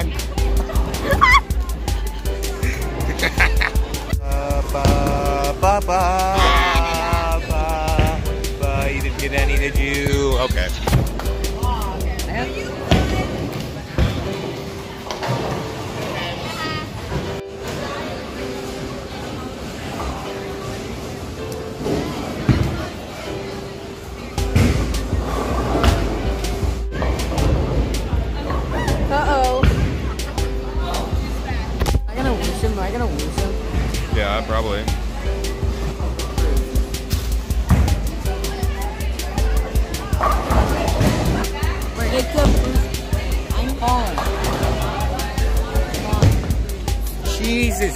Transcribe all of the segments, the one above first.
on. You didn't get any, did you? Okay. Uh-oh. Am I gonna lose him? Am I gonna lose him? Yeah, probably. It's a boost. I'm falling. Jesus.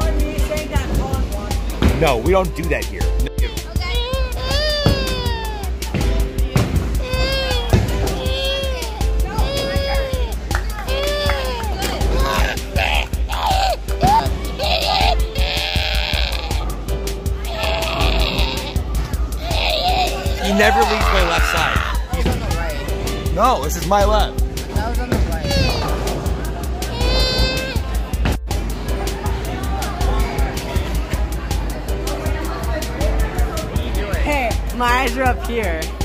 No, we don't do that here. He never leaves my left side. That was on the right. No, this is my left. That was on the right. Hey, my eyes are up here.